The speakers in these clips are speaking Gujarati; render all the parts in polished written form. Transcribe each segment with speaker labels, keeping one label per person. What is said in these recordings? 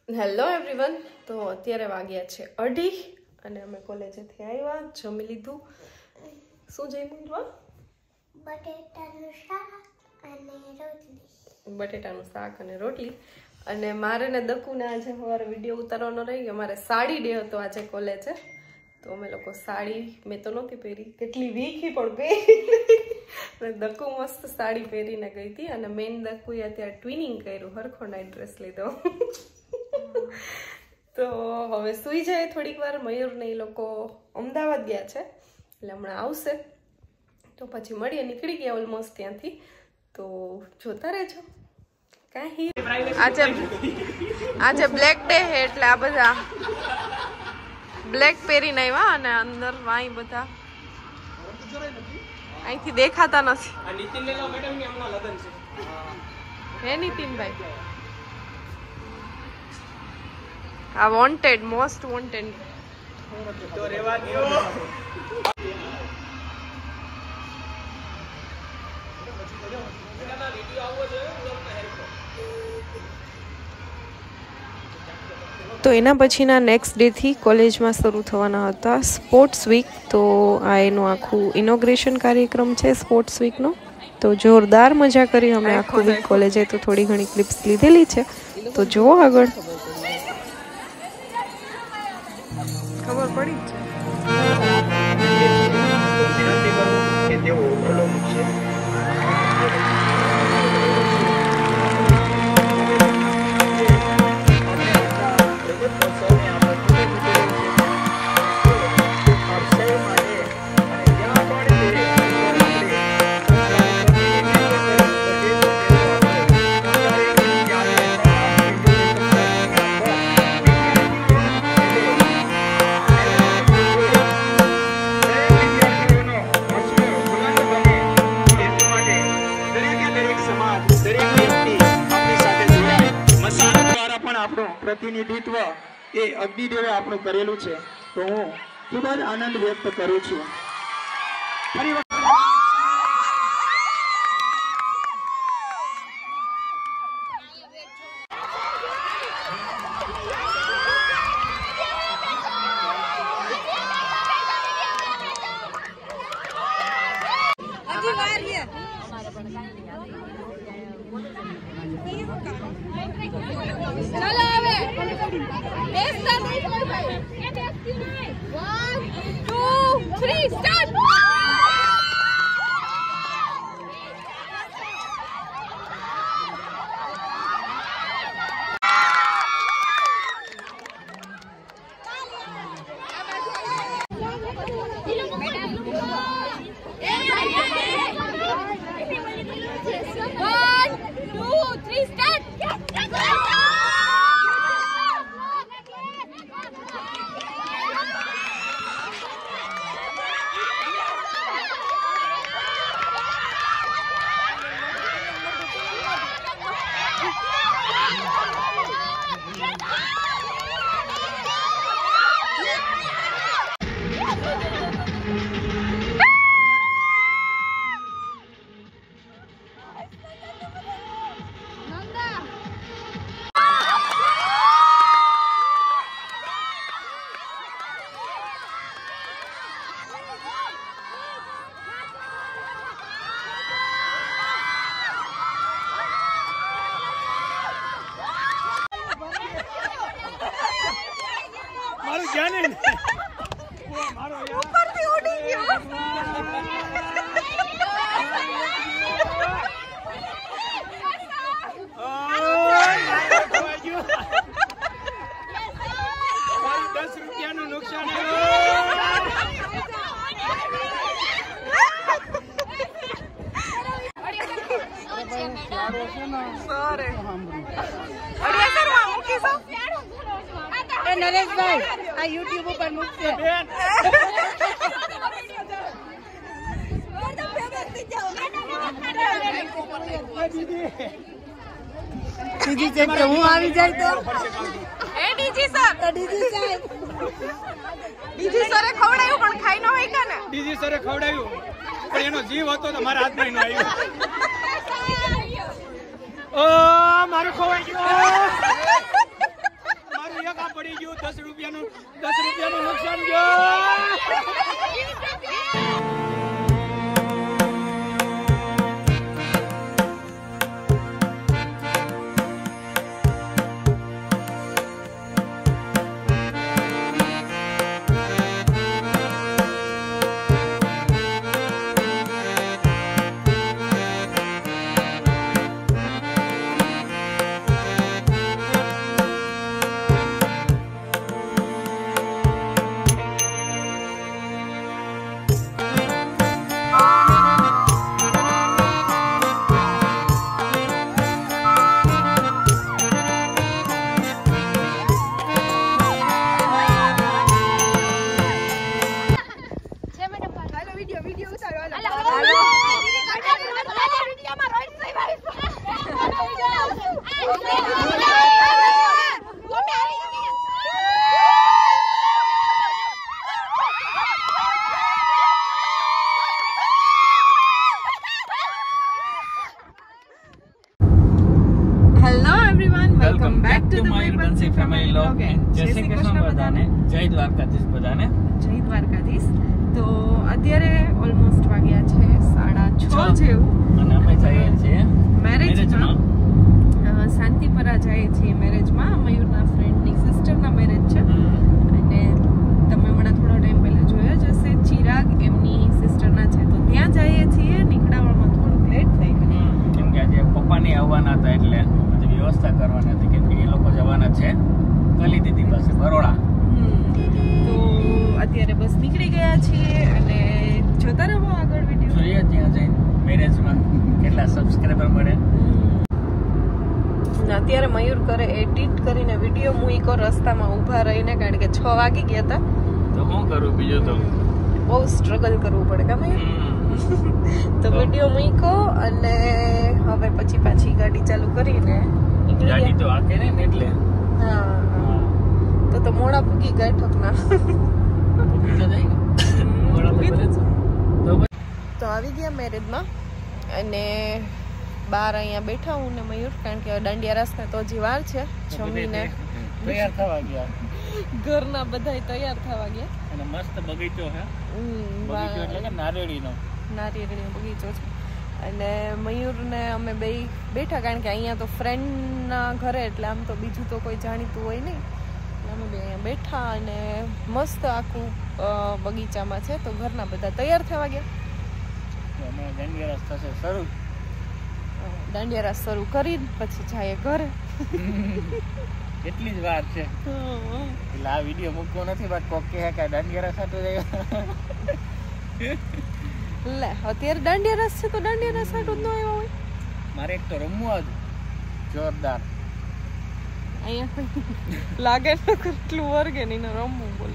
Speaker 1: Hello everyone. તો અત્યારે વાગ્યા છે 2:30 અને અમે કોલેજેથી આવ્યા, જમી લીધું. શું જમ્યું?
Speaker 2: બટેટાનું શાક અને રોટલી.
Speaker 1: અને મારે ને દકુને આજે સવારે વિડીયો ઉતારવાનો રહી ગયો. મારે સાડી ડે હતો આજે કોલેજે, તો અમે લોકો સાડી મેં તો નહોતી પહેરી, કેટલી વીખી પણ પહેરી. દકુ મસ્ત સાડી પહેરીને ગઈ હતી અને મેન દકુએ અત્યારે ટ્વિનિંગ કર્યું, હરખો નાઇટ ડ્રેસ લીધો. તો હવે સુઈ જાય થોડીક વાર. મયુર ને એ લોકો અમદાવાદ ગયા છે એટલે હમણાં આવશે, તો પછી મળીએ. નીકળી ગયા ઓલમોસ્ટ ત્યાંથી, તો જોતા રહેજો. આજે બ્લેક ડે હે એટલે આ બધા બ્લેક પહેરીને આવ્યા અને અંદર વાઈ બધા અહીંથી દેખાતા નથી. હે નીતિનભાઈ, આ વોન્ટેડ, મોસ્ટ વોન્ટેડ. તો એના પછીના નેક્સ્ટ ડેથી કોલેજમાં શરૂ થવાના હતા સ્પોર્ટ્સ વીક. તો આ એનું આખું ઇનોગ્રેશન કાર્યક્રમ છે સ્પોર્ટ્સ વીકનો. તો જોરદાર મજા કરી અમે આખું વીક કોલેજે. તો થોડી ઘણી ક્લિપ્સ લીધેલી છે, તો જુઓ આગળ. ખબર પડી જ છે.
Speaker 3: પ્રતિનિધિત્વ એ અગ્નિદેવે આપણું કરેલું છે, તો હું ખૂબ જ આનંદ વ્યક્ત કરું છું. ફરી
Speaker 4: નરેશભાઈ આ યુટ્યુબ ઉપર મૂકશે. ડીજી ચેક તો હું આવી જાય તો
Speaker 1: એ ડીજી સર,
Speaker 4: ડીજી સાહેબ
Speaker 1: ડીજી સરે ખવડાવ્યું પણ ખાઈ ન હોય કે ને.
Speaker 3: ડીજી સરે ખવડાવ્યું પણ એનો જીવ હતો તો મારા હાથમાં ન આવ્યો. ઓ મારું ખોવાઈ ગયું.
Speaker 1: Welcome back to the Mayurpanchhi family vlog.
Speaker 5: જય શ્રી કૃષ્ણ બધાને. જય દ્વારકાધીશ બધાને.
Speaker 1: જય દ્વારકાધીશ. તો અત્યારે ઓલમોસ્ટ વાગ્યા છે 6:30 જેવું
Speaker 5: અને અમે જઈએ છીએ
Speaker 1: મેરેજમાં. શાંતિપરા જઈએ છીએ મેરેજમાં. મયુરના ફ્રેન્ડની સિસ્ટરના મેરેજ છે અને તમે હમણાં થોડો ટાઈમ પહેલા જોયો જ હશે. ચિરાગ એમની સિસ્ટરના છે તો ત્યાં જઈએ છીએ. નીકળવામાં થોડુંક લેટ થઈ ગયું
Speaker 5: કેમ કે આજે પપ્પાની આવવાના હતા એટલે બધી વ્યવસ્થા કરવાની હતી કેમ કે એ લોકો જવાના છે કલી દીદી પાસે બરોડા.
Speaker 1: તો અત્યારે બસ નીકળી ગયા છીએ અને જોતા રહો આગળ વિડીયો.
Speaker 5: જોઈએ ત્યાં જઈને મેરેજમાં કેટલા સબસ્ક્રાઇબર મળે.
Speaker 1: અત્યારે મયુર કરે એડિટ કરીને વિડીયો મૂકો રસ્તામાં ઊભા રહીને, કારણ કે 6 વાગી ગયા હતા.
Speaker 5: તો શું કરું બીજું તો
Speaker 1: બહુ સ્ટ્રગલ કરવું પડે કે મયુર. તો વિડીયો મૂકો અને હવે પછી પાછી ગાડી ચાલુ કરીને નીકળી
Speaker 5: ગાડી
Speaker 1: ગયા.
Speaker 5: તો આકે ને એટલે
Speaker 1: હા તો મોડા પૂગી ગયા ઠકના. તો આવી ગયા મેરેજમાં અને બહાર અહીંયા બેઠા હું ને મયુર, કારણ કે દાંડિયા રાસને તો હજી વાર છે. જમીને
Speaker 5: તૈયાર થવા ગયા.
Speaker 1: ઘરના બધાય તૈયાર થવા ગયા
Speaker 5: અને મસ્ત બગીચો છે. બગીચો એટલે કે નારિયેળીનો
Speaker 1: બગીચો છે. અને મયુરને અમે બે બેઠા, કારણ કે અહીંયા તો ફ્રેન્ડના ઘરે એટલે આમ તો બીજું તો કોઈ જાણીતું હોય નહીં. અમે બે અહીંયા બેઠા અને મસ્ત આખું બગીચામાં છે. તો ઘરના બધા તૈયાર થવા ગયા.
Speaker 5: હમણાં દાંડિયા રાસ થશે શરૂ.
Speaker 1: દાંડિયા રાસ શરૂ કરીને પછી જાય ઘરે.
Speaker 5: એટલી જ વાર છે એટલે આ વિડીયો મૂકવો નથી. બાદ કોક કહે કે દાંડિયા રાસ હાટું જાય.
Speaker 1: લે અત્યારે દાંડિયા રાસ છે તો દાંડિયા રાસ હાટું જ ન આવ્યો હોય.
Speaker 5: મારે એક તો રમવું જ જોરદાર.
Speaker 1: અહીંયા લાગે તો કેટલું વર્ગે ને રમવું બોલ.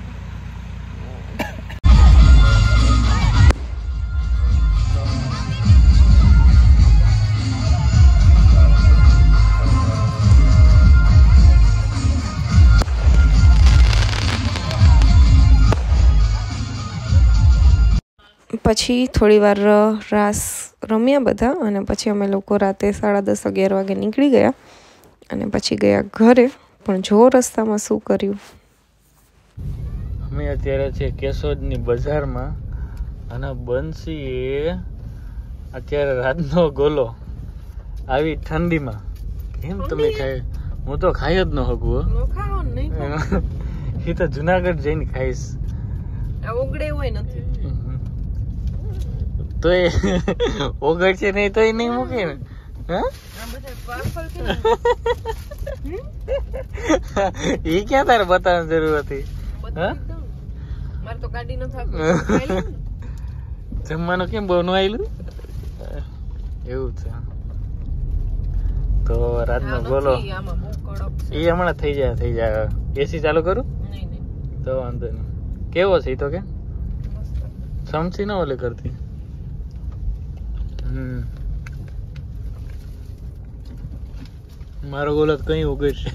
Speaker 1: પછી થોડી વાર રાસ રમ્યા બધા અને પછી અમે લોકો રાતે 10:30-11 વાગે નીકળી ગયા અને પછી ગયા ઘરે. પણ જો રસ્તામાં શું કર્યું.
Speaker 5: અમે અત્યારે છે કેશોદની બજારમાં અને બંસી અત્યારે રાતનો ગોલો આવી ઠંડીમાં કેમ તમે ખાય? હું તો ખાઈ જ ન શકું. એ તો જુનાગઢ જઈને ખાઈશ.
Speaker 1: ઓગળે હોય નથી
Speaker 5: તો એ ઓગળ છે નહીં તો એ નહીં મૂકે ને. એ ક્યાં તારે બતાવવાની જરૂર હતી?
Speaker 1: મારે તો ગાડી ન થાક.
Speaker 5: જમવાનું કેમ બહુ ન આવેલું એવું છે. તો રાતનો ગોલો એ હમણાં થઈ જાય. એસી ચાલુ કરું તો વાંધો નહીં. કેવો છે એ તો કે સમસી ના ઓલે કરતી. મારો ગોલો કઈ ઉગડશે.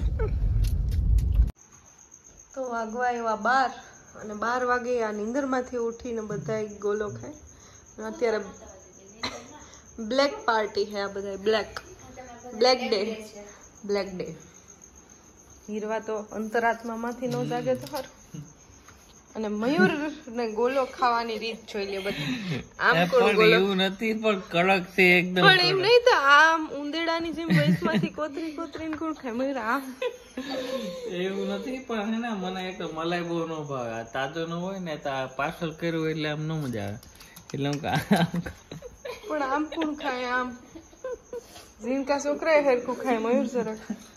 Speaker 1: તો વાગવા એવા 12 અને 12 વાગે આ નીંદરમાંથી ઉઠીને બધા ગોલો ખાય. અત્યારે બ્લેક પાર્ટી છે. આ બધા બ્લેક ડે. હીરવા તો અંતરાત્મામાંથી ન જાગે તો સારું. અને મયુર ને ગોલો ખાવાની રીત જોઈ લે બધી. આમ કોણ ગોલો
Speaker 5: એવું નથી પણ કડક છે એકદમ.
Speaker 1: પણ એમ નહીં તો આમ ઉંદેડાની જેમ વયસમાંથી કોતરીને કોણ ખાય મયુર? આમ
Speaker 5: એવું નથી પણ હે ને મને એક તો મલાઈ બહુ ન ભાવે. આ તાજો ન હોય ને તો પાર્સલ કર્યું એટલે આમ ન મજા આવે. એટલે હું
Speaker 1: પણ આમ કોણ ખાય? આમ જીનકા છોકરા હરખું ખાય. મયુર જરાક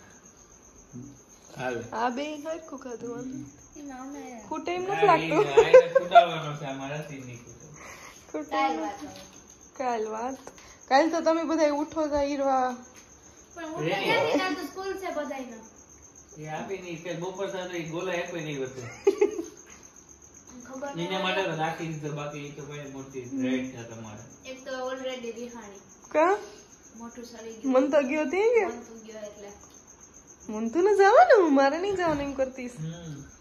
Speaker 1: આ બે હરખું ખાધું ખૂટે એમ નથી લાગતું. કાલ તો તમે બધા ઉઠો તા હીરવા.
Speaker 5: બપોર સાથે ગોલા એક નહીં વધે. એના માટે તો રાખી દીધો. બાકી તો ભાઈ મોટી રેડ છે તમારે.
Speaker 2: એક તો ઓલરેડી રિહાણી
Speaker 1: કા
Speaker 2: મોટું સડી
Speaker 1: મન તો ગયો તે ગયો.
Speaker 2: ગયું એટલે
Speaker 1: મન તો ન જવાનું. મારે નહીં જવાનું એમ કરતીશ.